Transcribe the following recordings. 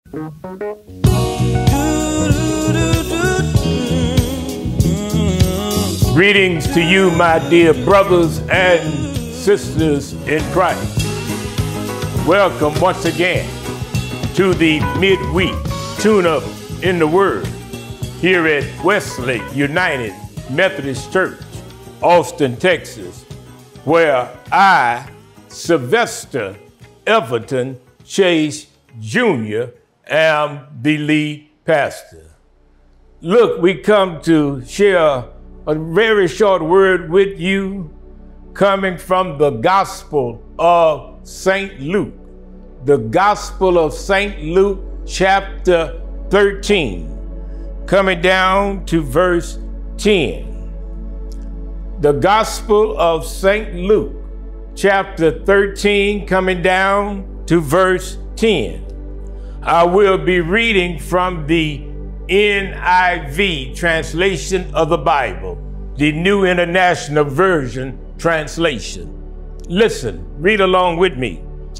Greetings to you, my dear brothers and sisters in Christ. Welcome once again to the midweek tune-up in the Word here at Westlake United Methodist Church, Austin, Texas, where I, Sylvester Everton Chase Jr., am the lead pastor. Look, we come to share a very short word with you coming from the Gospel of St. Luke. The Gospel of St. Luke, chapter 13, coming down to verse 10. The Gospel of St. Luke, chapter 13, coming down to verse 10. I will be reading from the NIV translation of the Bible, the New International Version translation. Listen, read along with me.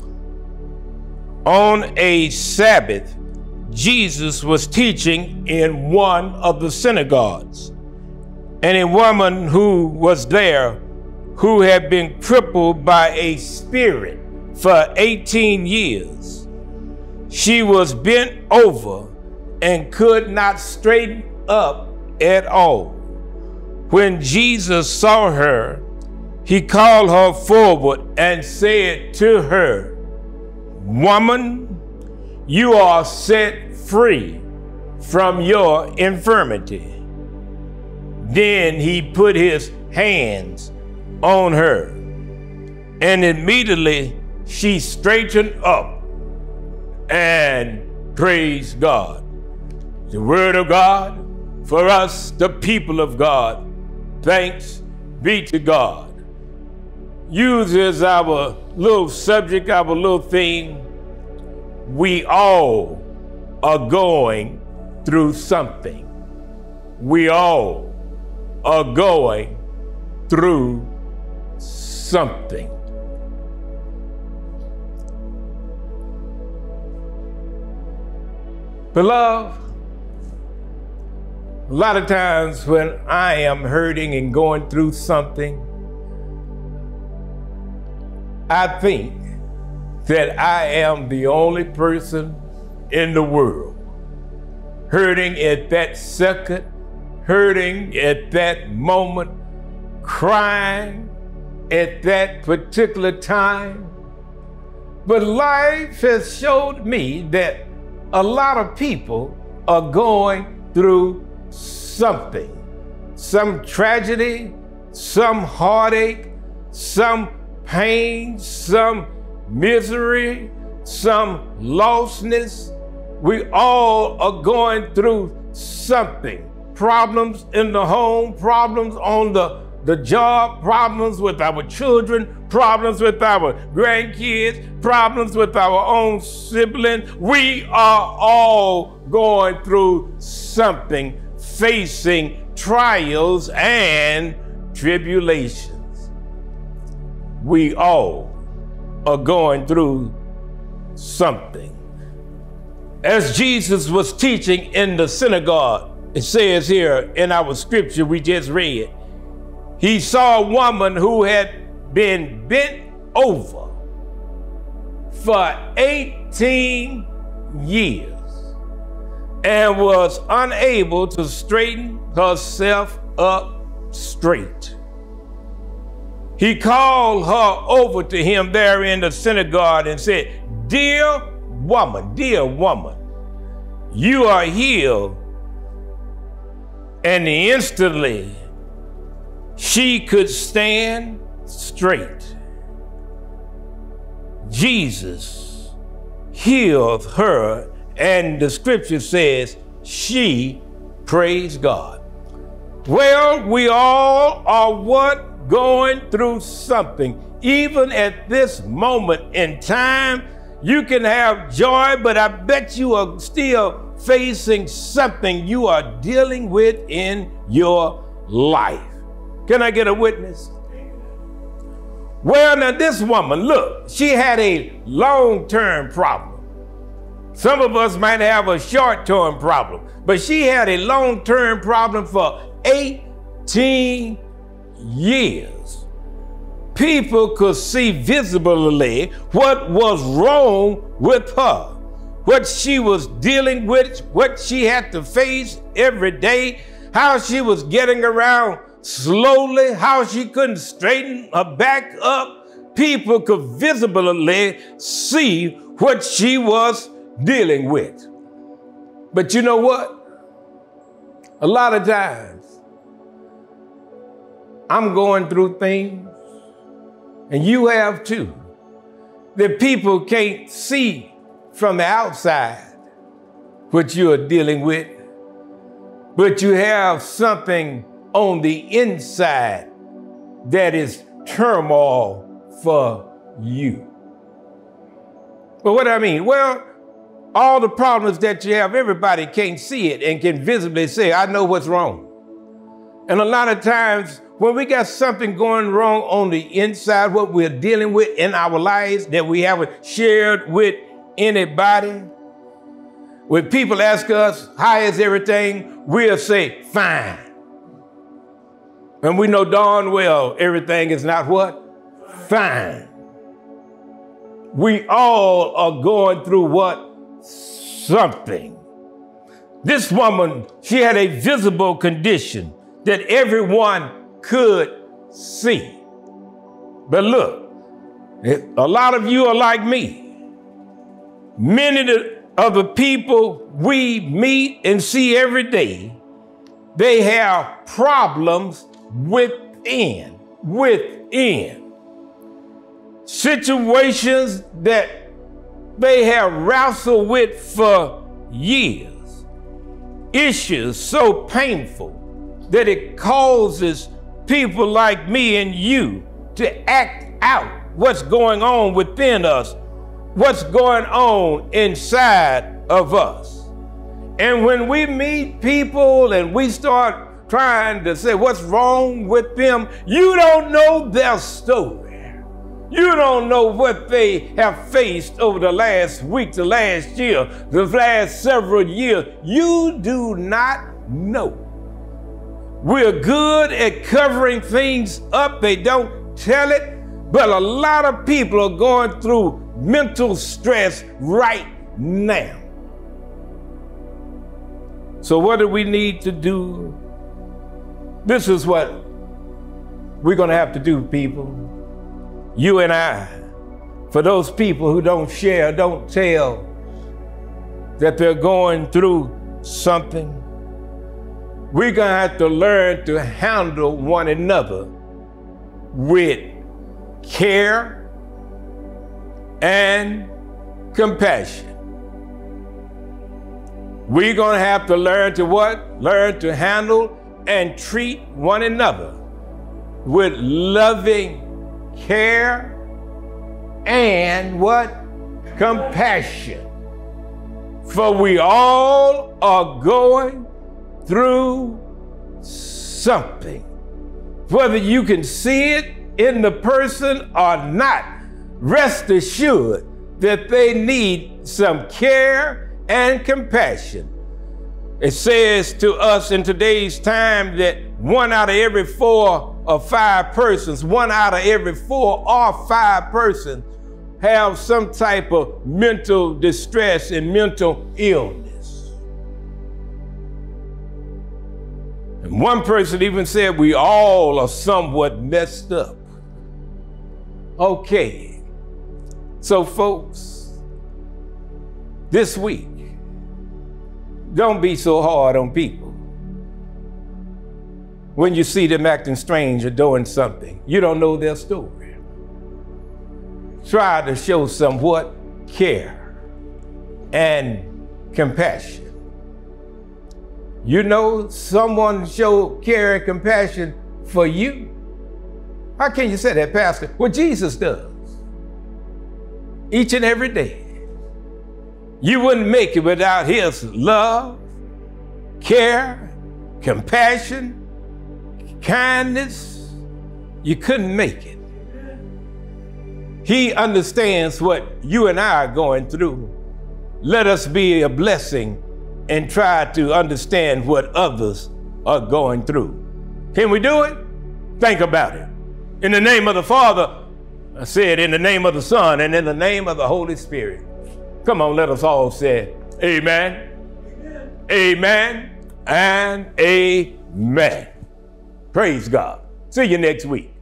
On a Sabbath, Jesus was teaching in one of the synagogues, and a woman who was there who had been crippled by a spirit for 18 years. She was bent over and could not straighten up at all. When Jesus saw her, he called her forward and said to her, "Woman, you are set free from your infirmity." Then he put his hands on her, and immediately she straightened up and praised God. The word of God for us, the people of God. Thanks be to God. Used as our little subject, our little theme, we all are going through something. We all are going through something. Beloved, a lot of times when I am hurting and going through something, I think that I am the only person in the world hurting at that second, hurting at that moment, crying at that particular time. But life has showed me that a lot of people are going through something, some tragedy, some heartache, some pain, some misery, some lostness. We all are going through something. Problems in the home, problems on the job, problems with our children, problems with our grandkids, problems with our own siblings. We are all going through something, facing trials and tribulations. We all are going through something. As Jesus was teaching in the synagogue, it says here in our scripture we just read, he saw a woman who had been bent over for 18 years and was unable to straighten herself up straight. He called her over to him there in the synagogue and said, dear woman, you are healed." And instantly she could stand straight. Jesus healed her, and the scripture says she praised God. Well, we all are going through something. Even at this moment in time, you can have joy, but I bet you are still facing something you are dealing with in your life. Can I get a witness? Well, now this woman, look, she had a long-term problem. Some of us might have a short-term problem, but she had a long-term problem for 18 years. People could see visibly what was wrong with her, what she was dealing with, what she had to face every day, how she was getting around slowly, how she couldn't straighten her back up. People could visibly see what she was dealing with. But you know what? A lot of times, I'm going through things, and you have too, that people can't see from the outside what you are dealing with, but you have something on the inside that is turmoil for you. Well, what do I mean? Well, all the problems that you have, everybody can't see it and can visibly say, I know what's wrong. And a lot of times when we got something going wrong on the inside, what we're dealing with in our lives that we haven't shared with anybody, when people ask us, how is everything? We'll say, fine. And we know darn well everything is not what? Fine. We all are going through what? Something. This woman, she had a visible condition that everyone could see. But look, a lot of you are like me. Many of the people we meet and see every day, they have problems within. Situations that they have wrestled with for years. Issues so painful that it causes people like me and you to act out what's going on within us, what's going on inside of us. And when we meet people and we start trying to say what's wrong with them, you don't know their story. You don't know what they have faced over the last week, the last year, the last several years. You do not know. We're good at covering things up. They don't tell it. But a lot of people are going through mental stress right now. So what do we need to do? This is what we're going to have to do, people. You and I, for those people who don't share, don't tell that they're going through something, we're going to have to learn to handle one another with care and compassion. We're going to have to learn to what? Learn to handle and treat one another with loving care and what? Compassion. For we all are going through something. Whether you can see it in the person or not, rest assured that they need some care and compassion. It says to us in today's time that 1 out of every 4 or 5 persons, 1 out of every 4 or 5 persons have some type of mental distress and mental illness. And one person even said we all are somewhat messed up. Okay, so folks, this week, don't be so hard on people. When you see them acting strange or doing something, you don't know their story. Try to show somewhat care and compassion. You know, someone show care and compassion for you. How can you say that, Pastor? Well, Jesus does. Each and every day. You wouldn't make it without his love, care, compassion, kindness. You couldn't make it. He understands what you and I are going through let us be a blessing and try to understand what others are going through. Can we do it? Think about it. In the name of the Father, I said, in the name of the Son, and in the name of the Holy Spirit. Come on, let us all say amen, amen, amen, and amen. Praise God. See you next week.